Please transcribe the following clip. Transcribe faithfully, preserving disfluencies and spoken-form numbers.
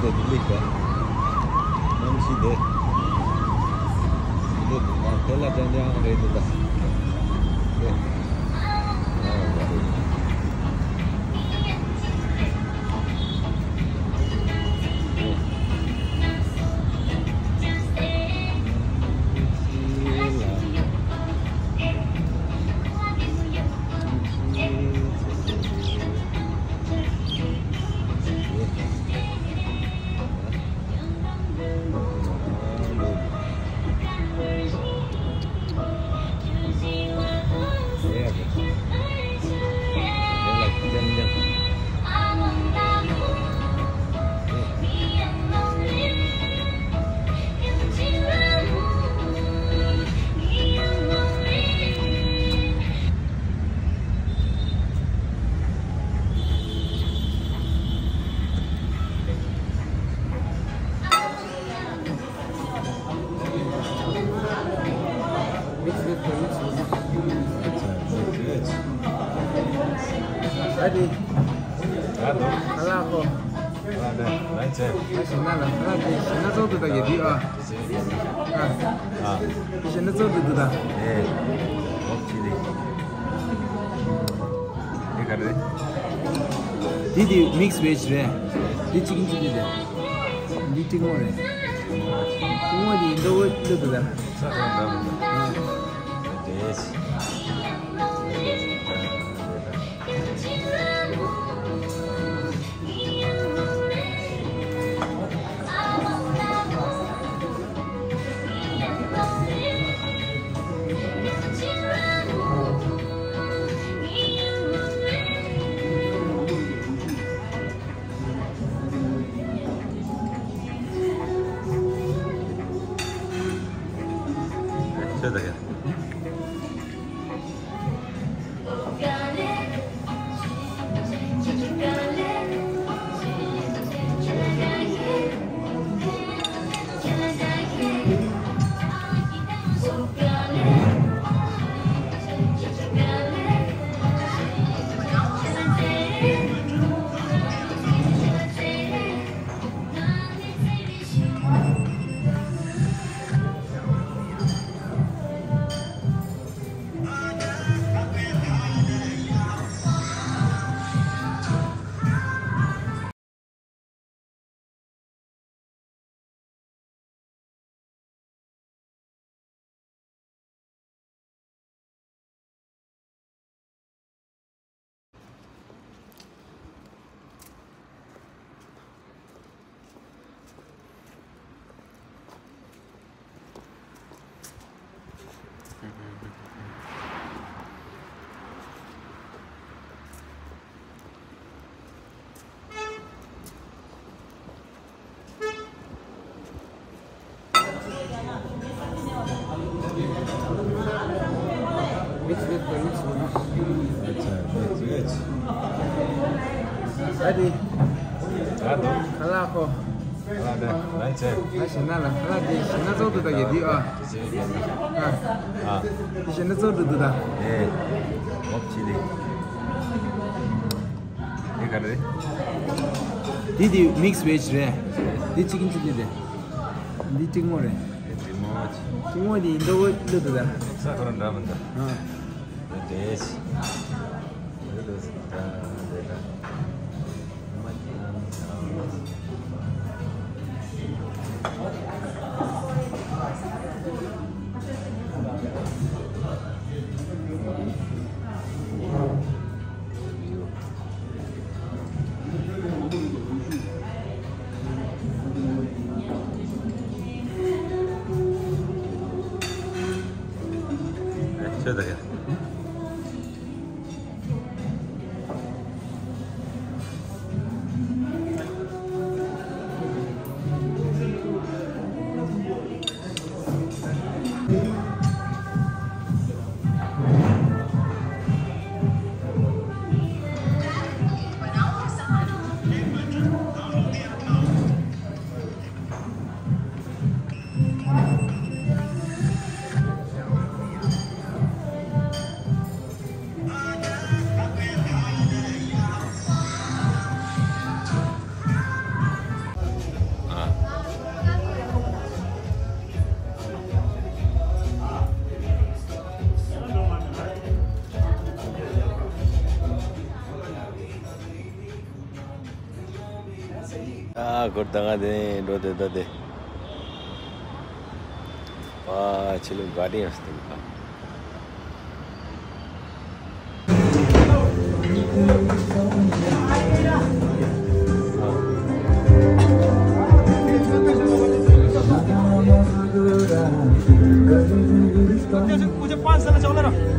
de Tilica. Non si de. Itu adalah dan yang ada itu dah. Oke. Nah, baru. Tadi, Aduh, kalah aku. ada, lancar. Masih nala, nanti, sana tuh tuh lagi dia. Ah, Ah, sana tuh tuh tuh. eh, oke deh. Ini kan deh. Didi mix veg deh. Di chicken chili deh. Di chicken deh. Semua di Indo itu tuh dah. Sekarang dah. Yes. Sudah ya. Mix veg, mix veg. Lancar, yes, yes. Tadi, Aduh, kalah aku. ada, lancar. Masih nala, nanti, sana tuh tuh lagi dia. Ah, Ah, sana tuh tuh tuh dah. eh, oke deh. Ini kan deh. Didi mix veg deh. Di chicken chili deh. Di chicken deh. Remote. Semua di Indo itu tuh dah. Sekarang dah benda. Ah. Yes. Terus kita ada. Sudah ya. 아, 골당하네. 로데 로데. 와, 지금 말이 없습니까? मुझे पाँच साल चौदह